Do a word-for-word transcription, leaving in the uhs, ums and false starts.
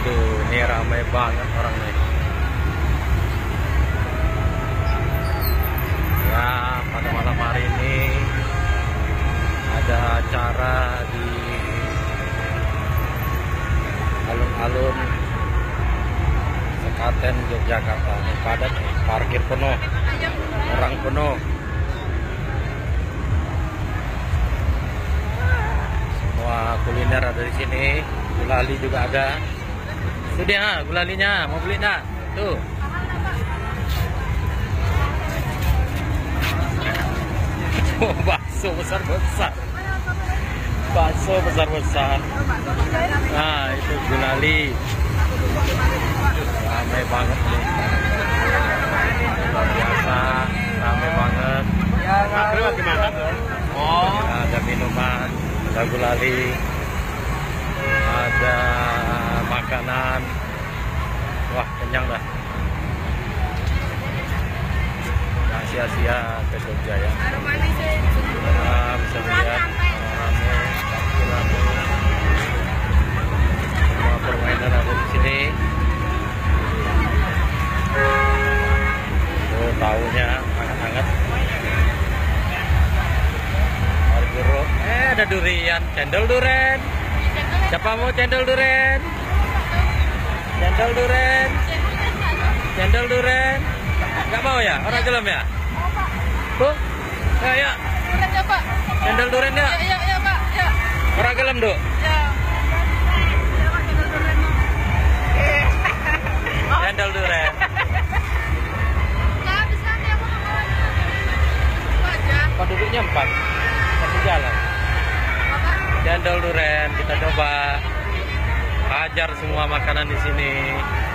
Waduh, ini ramai banget orang nih. Ya, pada malam hari ini ada acara di alun-alun Sekaten, Yogyakarta. Ini padat, parkir penuh, orang penuh. Semua kuliner ada di sini. Gulali juga ada. Sudah, gulalinya mau beli enggak? Tuh. Oh, bakso besar-besar. Bakso besar-besar. Nah, itu gulali. Ramai banget nih. Luar biasa, ramai banget. Oh, ada minuman, ada gulali, ada makanan. Wah, kenyang dah. Nah, sia-sia ke Jogja ya. Nah, bisa lihat ramai, ramai. Semua permainan ada di sini. Tuh, tahunya hangat-hangat. Jeruk. Eh, ada durian, cendol duren. Siapa mau cendol duren? Cendol duren. Cendol duren. Enggak mau ya? Orang gelem ya? Bu? Ya, ya. Cendol duren ya? Ya, ya, Pak. Ya. Orang gelem, Duk? Ya. Cendol duren. Ya, bisa nih aku bawanya. Itu aja. Penduduknya empat. Satu jalan. Apa? Cendol duren, kita coba. Hajar semua makanan di sini.